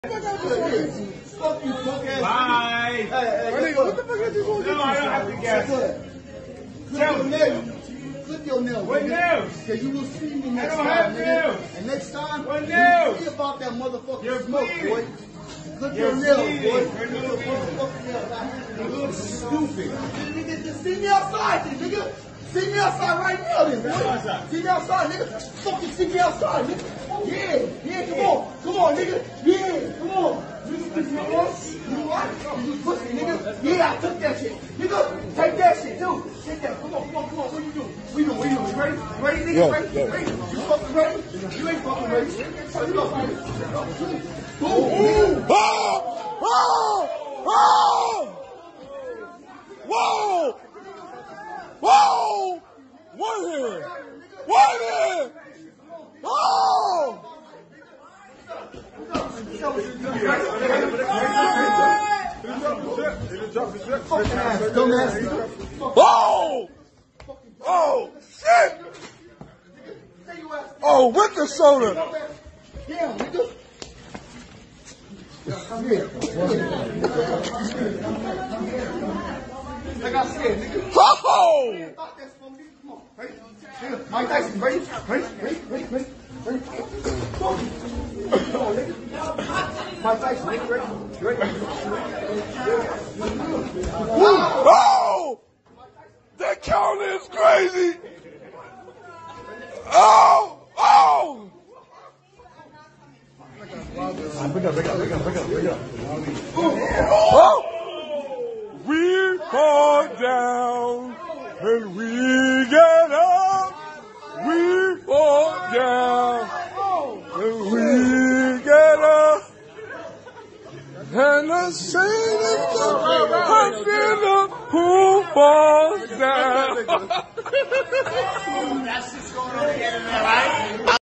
Fuck you, punk ass. Bye. Hey, what the fuck is you going to do? No, I don't have to guess. Clip your nails. Clip your nails. What nails? Because you will see me next I don't time, have nigga. nails. And next time, What you nails? see about that motherfucking You're smoke, bleeding. boy. Clip You're your nails, boy. bleeding. Clip your motherfucking nails. You look stupid. Nigga, just see me outside, then, nigga. See me outside right now, then, boy. See me outside, nigga. Fucking see me outside, nigga. Yeah, come on, nigga. Yeah, come on. You what? You pussy, nigga. Yeah, I took that shit. Nigga, take that shit, dude. Take that. Come on. What you do? What you do? You ready? Ready, nigga? Ready? You fucking ready? You ain't fucking ready. Turn it up, nigga. Boom. Whoa! One here! One here! Oh! Oh! Oh, shit! Oh, with the soda! Damn, nigga. Like I said, nigga. Oh! Come on, ready? Nigga, Mike Tyson, ready? Ready? Come on, nigga. Mike Tyson, nigga, ready? Oh! That count is crazy! Oh! Oh! Oh! We fall down and we get up. We fall down and we get up. And the same is the who falls down. That's just going on the internet, right?